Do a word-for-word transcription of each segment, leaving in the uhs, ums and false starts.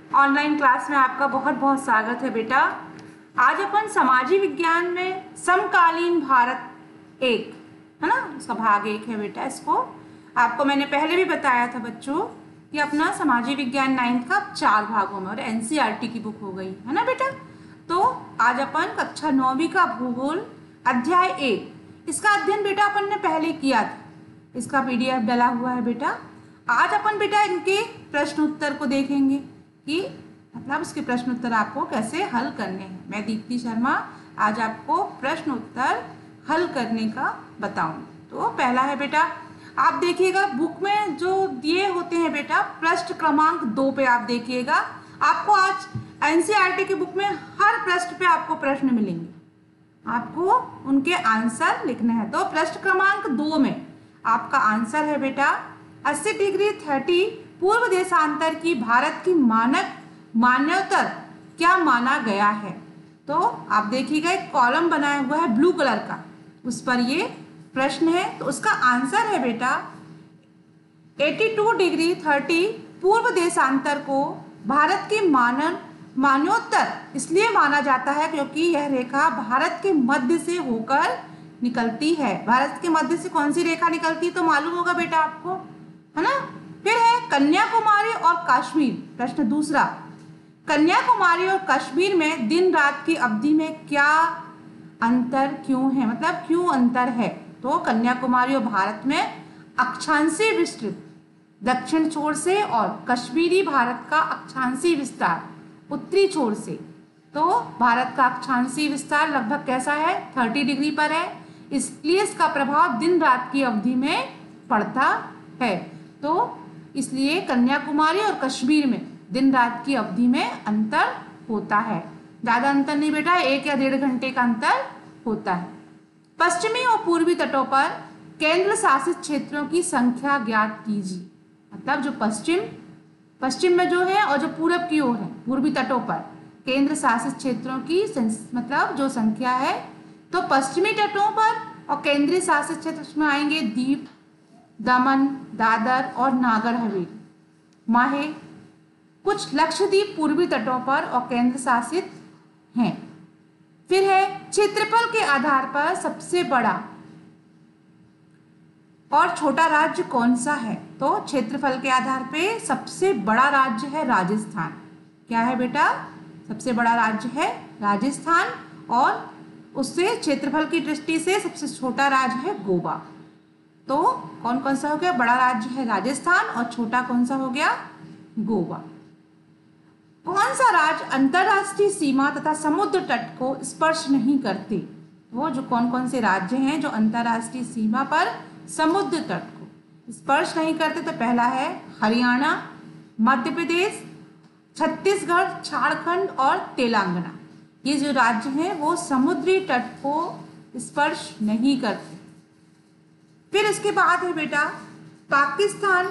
Online class में आपका बहुत बहुत स्वागत है बेटा। आज अपन सामाजिक विज्ञान में समकालीन भारत एक है ना, उसका भाग एक है बेटा। इसको आपको मैंने पहले भी बताया था बच्चों कि अपना सामाजिक विज्ञान नाइन्थ का चार भागों में और एनसीईआरटी की बुक हो गई है ना बेटा। तो आज अपन कक्षा नौवीं का भूगोल अध्याय एक, इसका अध्ययन बेटा अपन ने पहले किया था। इसका पीडीएफ डला हुआ है बेटा। आज अपन बेटा इनके प्रश्न उत्तर को देखेंगे कि मतलब उसके प्रश्न उत्तर आपको कैसे हल करने हैं। मैं दीप्ति शर्मा आज आपको प्रश्न उत्तर हल करने का बताऊं। तो पहला है बेटा, आप देखिएगा बुक में जो दिए होते हैं बेटा, पृष्ठ क्रमांक दो पे आप देखिएगा। आपको आज एनसीईआरटी की बुक में हर पृष्ठ पे आपको प्रश्न मिलेंगे, आपको उनके आंसर लिखने हैं। तो पृष्ठ क्रमांक दो में आपका आंसर है बेटा अस्सी डिग्री थर्टी पूर्व देशांतर की भारत की मानक मान्योत्तर क्या माना गया है। तो आप देखिएगा एक कॉलम बनाया हुआ है ब्लू कलर का, उस पर ये प्रश्न है। तो उसका आंसर है बेटा बयासी डिग्री तीस पूर्व देशांतर को भारत की मानक मान्योत्तर इसलिए माना जाता है क्योंकि यह रेखा भारत के मध्य से होकर निकलती है। भारत के मध्य से कौन सी रेखा निकलती है तो मालूम होगा बेटा आपको, है ना। फिर है कन्याकुमारी और कश्मीर। प्रश्न दूसरा, कन्याकुमारी और कश्मीर में दिन रात की अवधि में क्या अंतर क्यों है, मतलब क्यों अंतर है। तो कन्याकुमारी और भारत में अक्षांशीय विस्तृत दक्षिण छोर से और कश्मीरी भारत का अक्षांशीय विस्तार उत्तरी छोर से। तो भारत का अक्षांशीय विस्तार लगभग कैसा है, तीस डिग्री पर है, इसलिए इसका प्रभाव दिन रात की अवधि में पड़ता है। तो इसलिए कन्याकुमारी और कश्मीर में दिन रात की अवधि में अंतर होता है। ज़्यादा अंतर नहीं बेटा, एक या डेढ़ घंटे का अंतर होता है। पश्चिमी और पूर्वी तटों पर केंद्र शासित क्षेत्रों की संख्या ज्ञात कीजिए। मतलब जो पश्चिम पश्चिम में जो है और जो पूरब की ओर है, पूर्वी तटों पर केंद्र शासित क्षेत्रों की मतलब जो संख्या है। तो पश्चिमी तटों पर और केंद्रीय शासित क्षेत्र में आएंगे दीव, दमन, दादर और नागर हवेली, माहे। कुछ लक्षद्वीप पूर्वी तटों पर और केंद्र शासित हैं। फिर है क्षेत्रफल के आधार पर सबसे बड़ा और छोटा राज्य कौन सा है। तो क्षेत्रफल के आधार पे सबसे बड़ा राज्य है राजस्थान। क्या है बेटा, सबसे बड़ा राज्य है राजस्थान, और उससे क्षेत्रफल की दृष्टि से सबसे छोटा राज्य है गोवा। तो कौन कौन सा हो गया, बड़ा राज्य है राजस्थान और छोटा कौन सा हो गया, गोवा। कौन सा राज्य अंतरराष्ट्रीय सीमा तथा समुद्र तट को स्पर्श नहीं करते। वो जो कौन कौन से राज्य हैं जो अंतरराष्ट्रीय सीमा पर समुद्र तट को स्पर्श नहीं करते। तो पहला है हरियाणा, मध्य प्रदेश, छत्तीसगढ़, झारखंड और तेलंगाना। ये जो राज्य हैं वो समुद्री तट को स्पर्श नहीं करते। फिर इसके बाद है बेटा पाकिस्तान।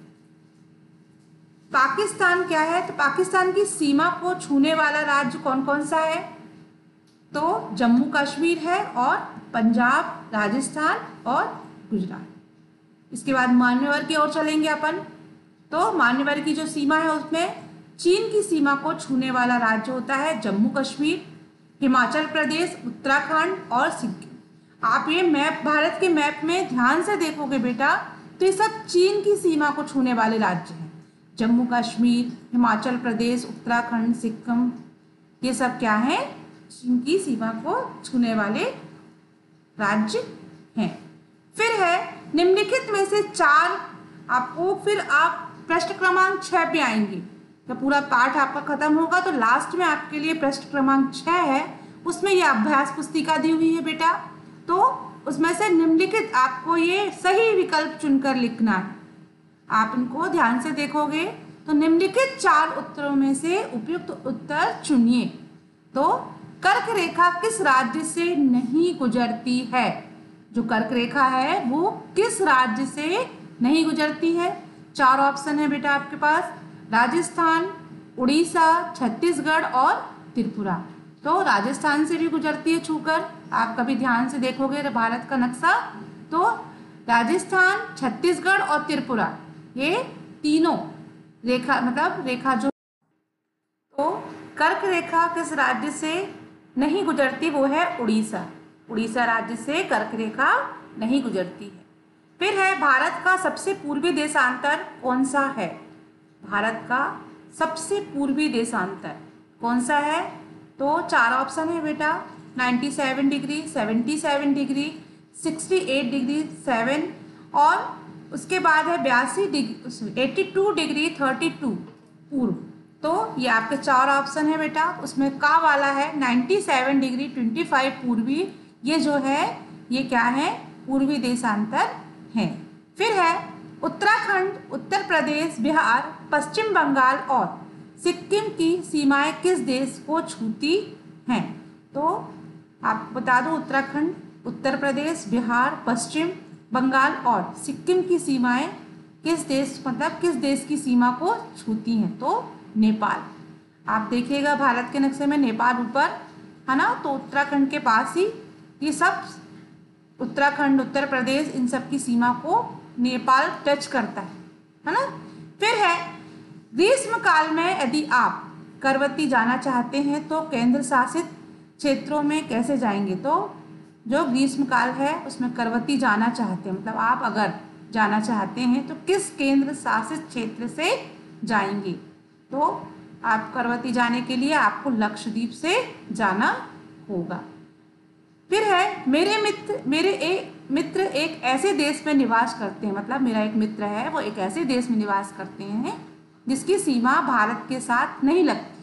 पाकिस्तान क्या है, तो पाकिस्तान की सीमा को छूने वाला राज्य कौन कौन सा है। तो जम्मू कश्मीर है और पंजाब, राजस्थान और गुजरात। इसके बाद मान्यवर की ओर चलेंगे अपन। तो मान्यवर की जो सीमा है उसमें चीन की सीमा को छूने वाला राज्य होता है जम्मू कश्मीर, हिमाचल प्रदेश, उत्तराखंड और सिक्किम। आप ये मैप भारत के मैप में ध्यान से देखोगे बेटा तो ये सब चीन की सीमा को छूने वाले राज्य हैं। जम्मू कश्मीर, हिमाचल प्रदेश, उत्तराखंड, सिक्किम, ये सब क्या है, चीन की सीमा को छूने वाले राज्य हैं। फिर है निम्नलिखित में से चार, आपको फिर आप प्रश्न क्रमांक छह पे आएंगे। जब पूरा पाठ आपका खत्म होगा तो लास्ट में आपके लिए प्रश्न क्रमांक छह है, उसमें ये अभ्यास पुस्तिका दी हुई है बेटा। तो उसमें से निम्नलिखित आपको ये सही विकल्प चुनकर लिखना है। आप इनको ध्यान से देखोगे तो निम्नलिखित चार उत्तरों में से उपयुक्त उत्तर चुनिए। तो कर्क रेखा किस राज्य से नहीं गुजरती है। जो कर्क रेखा है वो किस राज्य से नहीं गुजरती है। चार ऑप्शन है बेटा आपके पास, राजस्थान, उड़ीसा, छत्तीसगढ़ और त्रिपुरा। तो राजस्थान से भी गुजरती है छूकर। आप कभी ध्यान से देखोगे भारत का नक्शा तो राजस्थान, छत्तीसगढ़ और त्रिपुरा, ये तीनों रेखा मतलब रेखा जो तो कर्क रेखा किस राज्य से नहीं गुजरती, वो है उड़ीसा। उड़ीसा राज्य से कर्क रेखा नहीं गुजरती है। फिर है भारत का सबसे पूर्वी देशांतर कौन सा है। भारत का सबसे पूर्वी देशांतर कौन सा है, तो चार ऑप्शन है बेटा, सत्तानवे डिग्री, सतहत्तर डिग्री, अड़सठ डिग्री, सेवन, और उसके बाद है बयासी डिग्री, बयासी डिग्री बत्तीस पूर्व। तो ये आपके चार ऑप्शन है बेटा, उसमें का वाला है सत्तानवे डिग्री पच्चीस पूर्वी, ये जो है ये क्या है, पूर्वी देशांतर है। फिर है उत्तराखंड, उत्तर प्रदेश, बिहार, पश्चिम बंगाल और सिक्किम की सीमाएं किस देश को छूती हैं। तो आप बता दो, उत्तराखंड, उत्तर प्रदेश, बिहार, पश्चिम बंगाल और सिक्किम की सीमाएं किस देश, मतलब किस देश की सीमा को छूती हैं, तो नेपाल। आप देखिएगा भारत के नक्शे में नेपाल ऊपर है ना, तो उत्तराखंड के पास ही ये सब, उत्तराखंड, उत्तर प्रदेश, इन सब की सीमा को नेपाल टच करता है है ना। फिर है ग्रीष्म काल में यदि आप करवती जाना चाहते हैं तो केंद्र शासित क्षेत्रों में कैसे जाएंगे। तो जो ग्रीष्म काल है उसमें करवती जाना चाहते हैं, मतलब आप अगर जाना चाहते हैं तो किस केंद्र शासित क्षेत्र से जाएंगे। तो आप करवती जाने के लिए आपको लक्षद्वीप से जाना होगा। फिर है मेरे मित्र मेरे एक मित्र एक ऐसे देश में निवास करते हैं, मतलब मेरा एक मित्र है वो एक ऐसे देश में निवास करते हैं जिसकी सीमा भारत के साथ नहीं लगती।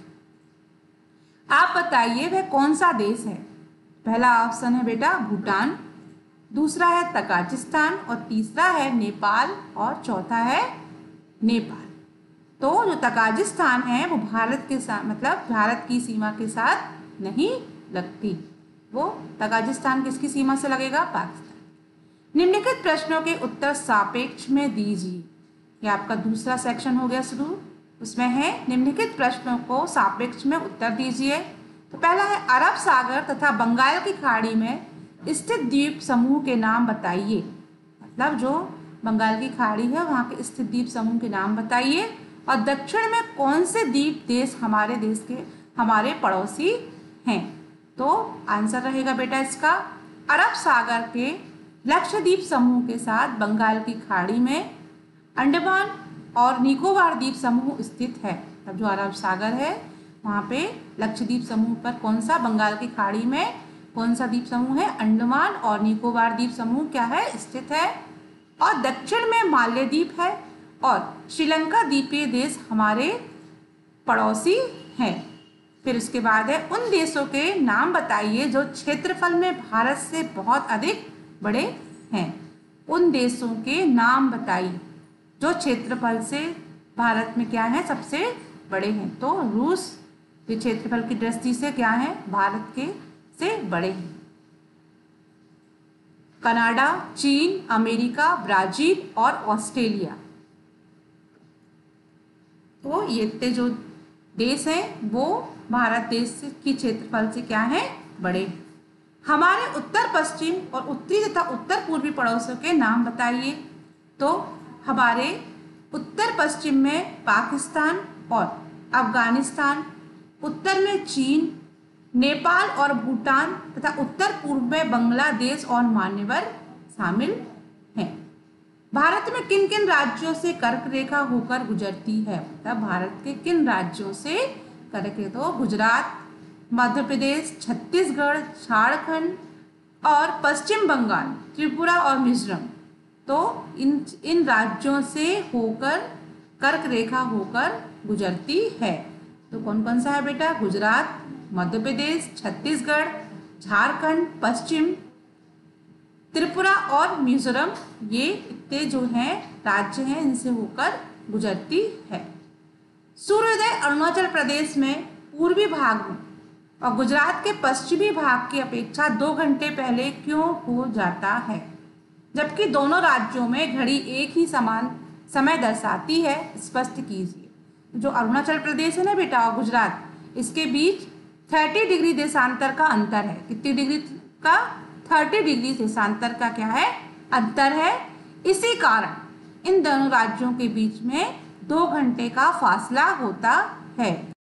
आप बताइए वह कौन सा देश है। पहला ऑप्शन है बेटा भूटान, दूसरा है तजाकिस्तान और तीसरा है नेपाल और चौथा है नेपाल। तो जो तजाकिस्तान है वो भारत के साथ, मतलब भारत की सीमा के साथ नहीं लगती। वो तजाकिस्तान किसकी सीमा से लगेगा, पाकिस्तान। निम्नलिखित प्रश्नों के उत्तर सापेक्ष में दीजिए। ये आपका दूसरा सेक्शन हो गया शुरू, उसमें है निम्नलिखित प्रश्नों को सापेक्ष में उत्तर दीजिए। तो पहला है अरब सागर तथा बंगाल की खाड़ी में स्थित द्वीप समूह के नाम बताइए। मतलब जो बंगाल की खाड़ी है वहाँ के स्थित द्वीप समूह के नाम बताइए। और दक्षिण में कौन से द्वीप देश हमारे देश के हमारे पड़ोसी हैं। तो आंसर रहेगा बेटा इसका अरब सागर के लक्षद्वीप समूह के साथ बंगाल की खाड़ी में अंडमान और निकोबार द्वीप समूह स्थित है। अब जो अरब सागर है वहाँ पे लक्षद्वीप समूह पर कौन सा, बंगाल की खाड़ी में कौन सा द्वीप समूह है, अंडमान और निकोबार द्वीप समूह क्या है, स्थित है। और दक्षिण में मालदीव है और श्रीलंका द्वीपीय देश हमारे पड़ोसी हैं। फिर उसके बाद है उन देशों के नाम बताइए जो क्षेत्रफल में भारत से बहुत अधिक बड़े हैं। उन देशों के नाम बताइए जो क्षेत्रफल से भारत में क्या है, सबसे बड़े हैं। तो रूस के क्षेत्रफल की दृष्टि से क्या है, भारत के से बड़े हैं। कनाडा, चीन, अमेरिका, ब्राजील और ऑस्ट्रेलिया। तो ये इतने जो देश हैं वो भारत देश की क्षेत्रफल से क्या है, बड़े हैं। हमारे उत्तर पश्चिम और उत्तरी तथा उत्तर पूर्वी पड़ोसियों के नाम बताइए। तो हमारे उत्तर पश्चिम में पाकिस्तान और अफगानिस्तान, उत्तर में चीन, नेपाल और भूटान तथा उत्तर पूर्व में बांग्लादेश और म्यांमार शामिल हैं। भारत में किन किन राज्यों से कर्क रेखा होकर गुजरती है। मतलब भारत के किन राज्यों से कर्क रेखा, तो गुजरात, मध्य प्रदेश, छत्तीसगढ़, झारखंड और पश्चिम बंगाल, त्रिपुरा और मिजोरम। तो इन इन राज्यों से होकर कर्क रेखा होकर गुजरती है। तो कौन कौन सा है बेटा, गुजरात, मध्य प्रदेश, छत्तीसगढ़, झारखंड, पश्चिम, त्रिपुरा और मिजोरम, ये इतने जो हैं राज्य हैं इनसे होकर गुजरती है। सूर्योदय अरुणाचल प्रदेश में पूर्वी भाग में और गुजरात के पश्चिमी भाग की अपेक्षा दो घंटे पहले क्यों हो जाता है, जबकि दोनों राज्यों में घड़ी एक ही समान समय दर्शाती है, स्पष्ट कीजिए। जो अरुणाचल प्रदेश है ना बेटा और गुजरात, इसके बीच तीस डिग्री देशांतर का अंतर है। कितनी डिग्री का, तीस डिग्री देशांतर का क्या है, अंतर है। इसी कारण इन दोनों राज्यों के बीच में दो घंटे का फासला होता है।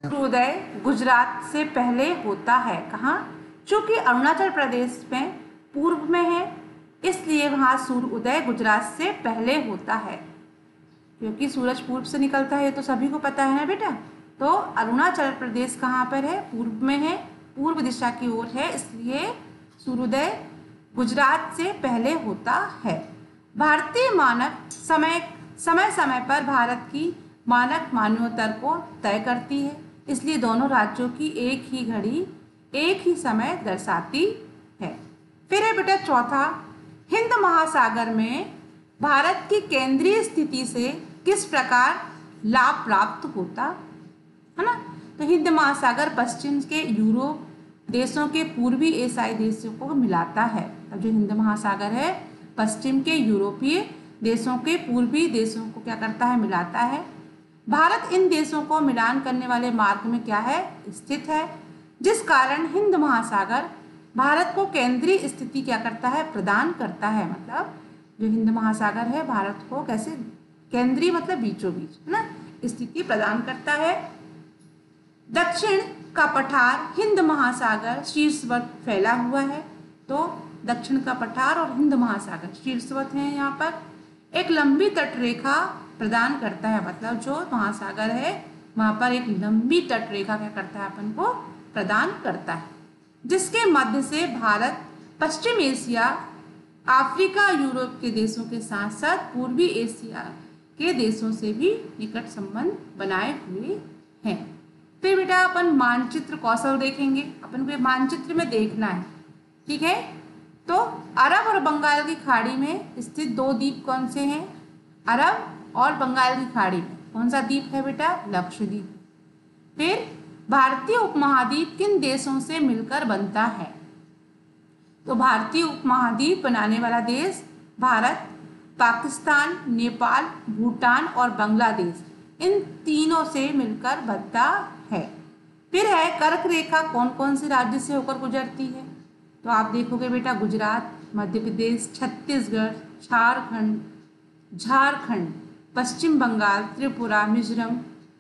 सूर्योदय गुजरात से पहले होता है। कहाँ? चूंकि अरुणाचल प्रदेश में पूर्व में है, इसलिए वहाँ सूर्योदय गुजरात से पहले होता है, क्योंकि सूरज पूर्व से निकलता है, ये तो सभी को पता है ना बेटा। तो अरुणाचल प्रदेश कहाँ पर है? पूर्व में है, पूर्व दिशा की ओर है, इसलिए सूर्योदय गुजरात से पहले होता है। भारतीय मानक समय समय समय पर भारत की मानक मान्योत्तर को तय करती है, इसलिए दोनों राज्यों की एक ही घड़ी एक ही समय दर्शाती है। फिर है बेटा चौथा, हिंद महासागर में भारत की केंद्रीय स्थिति से किस प्रकार लाभ प्राप्त होता है ना। तो हिंद महासागर पश्चिम के यूरोप देशों के पूर्वी एशियाई देशों को मिलाता है। अब जो हिंद महासागर है पश्चिम के यूरोपीय देशों के पूर्वी देशों को क्या करता है? मिलाता है। भारत इन देशों को मिलान करने वाले मार्ग में क्या है? स्थित है, जिस कारण हिंद महासागर भारत को केंद्रीय स्थिति क्या करता है? प्रदान करता है। मतलब जो हिंद महासागर है भारत को कैसे केंद्रीय मतलब बीचों बीच है ना स्थिति प्रदान करता है। दक्षिण का पठार हिंद महासागर शीर्षवत फैला हुआ है, तो दक्षिण का पठार और हिंद महासागर शीर्षवत है। यहाँ पर एक लंबी तटरेखा प्रदान करता है, मतलब जो महासागर है वहाँ पर एक लंबी तटरेखा क्या करता है? अपन को प्रदान करता है, जिसके मध्य से भारत पश्चिम एशिया, अफ्रीका, यूरोप के देशों के साथ साथ पूर्वी एशिया के देशों से भी निकट संबंध बनाए हुए हैं। फिर बेटा अपन मानचित्र कौशल देखेंगे। अपन को मानचित्र में देखना है, ठीक है। तो अरब और बंगाल की खाड़ी में स्थित दो द्वीप कौन से हैं? अरब और बंगाल की खाड़ी में कौन सा द्वीप है बेटा? लक्षद्वीप। फिर भारतीय उपमहाद्वीप किन देशों से मिलकर बनता है? तो भारतीय उपमहाद्वीप बनाने वाला देश भारत, पाकिस्तान, नेपाल, भूटान और बांग्लादेश, इन तीनों से मिलकर बनता है। फिर है कर्क रेखा कौन कौन से राज्य से होकर गुजरती है? तो आप देखोगे बेटा गुजरात, मध्य प्रदेश, छत्तीसगढ़, झारखंड झारखंड पश्चिम बंगाल, त्रिपुरा, मिजोरम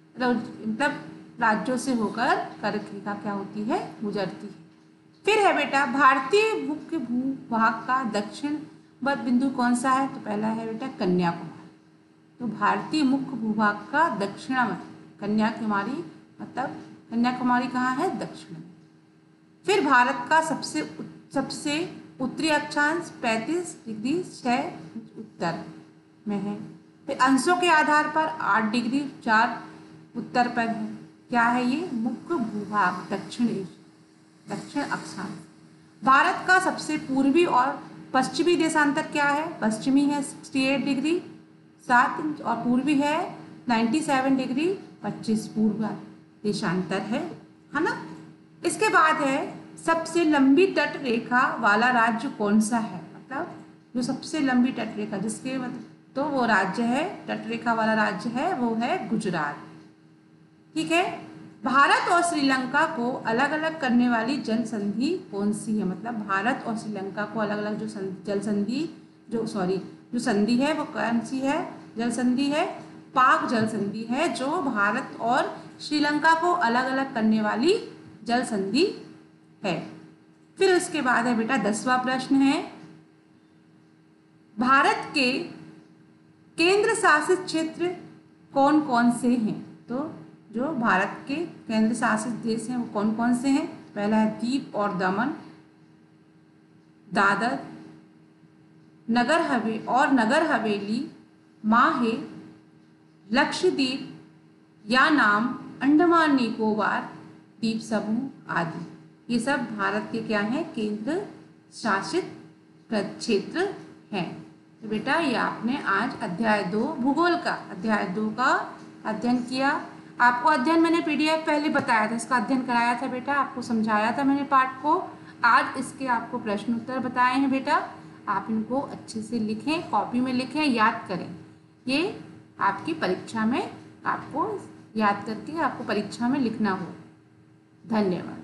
मतलब राज्यों से होकर कर्क रेखा क्या होती है? गुजरती है। फिर है बेटा भारतीय मुख्य भूभाग का दक्षिण बिंदु कौन सा है? तो पहला है बेटा कन्याकुमारी। तो भारतीय मुख्य भूभाग का दक्षिण कन्याकुमारी, मतलब कन्याकुमारी कहाँ है? दक्षिण में। फिर भारत का सबसे सबसे उत्तरी अक्षांश पैंतीस डिग्री छः उत्तर में है। फिर अंशों के आधार पर आठ डिग्री चार उत्तर पर है। क्या है ये? मुख्य भूभाग दक्षिण एशिया, दक्षिण अक्षांश। भारत का सबसे पूर्वी और पश्चिमी देशांतर क्या है? पश्चिमी है अड़सठ डिग्री सात इंच और पूर्वी है सत्तानवे डिग्री पच्चीस पूर्व देशांतर है, है ना। इसके बाद है सबसे लंबी तट रेखा वाला राज्य कौन सा है? मतलब जो सबसे लंबी तट रेखा जिसके मतलब तो वो राज्य है, तट रेखा वाला राज्य है वो है गुजरात, ठीक है। भारत और श्रीलंका को अलग अलग करने वाली जल संधि कौन सी है? मतलब भारत और श्रीलंका को अलग अलग जो जल संधि जो सॉरी जो संधि है वो कौन सी है? जल संधि है पाक जल संधि है, जो भारत और श्रीलंका को अलग अलग करने वाली जल संधि है। फिर उसके बाद है बेटा दसवां प्रश्न है, भारत के केंद्र शासित क्षेत्र कौन कौन से हैं? तो जो भारत के केंद्र शासित देश हैं वो कौन कौन से हैं? पहला है दीव और दमन, दादर, नगर हवे और नगर हवेली, माहे, लक्षद्वीप, यानाम, अंडमान निकोबार द्वीप समूह आदि। ये सब भारत के क्या हैं? केंद्र शासित क्षेत्र हैं। तो बेटा ये आपने आज अध्याय दो भूगोल का अध्याय दो का अध्ययन किया। आपको अध्ययन मैंने पीडीएफ पहले बताया था, इसका अध्ययन कराया था बेटा, आपको समझाया था मैंने पाठ को। आज इसके आपको प्रश्न उत्तर बताए हैं बेटा, आप इनको अच्छे से लिखें, कॉपी में लिखें, याद करें। ये आपकी परीक्षा में आपको याद करके आपको परीक्षा में लिखना हो। धन्यवाद।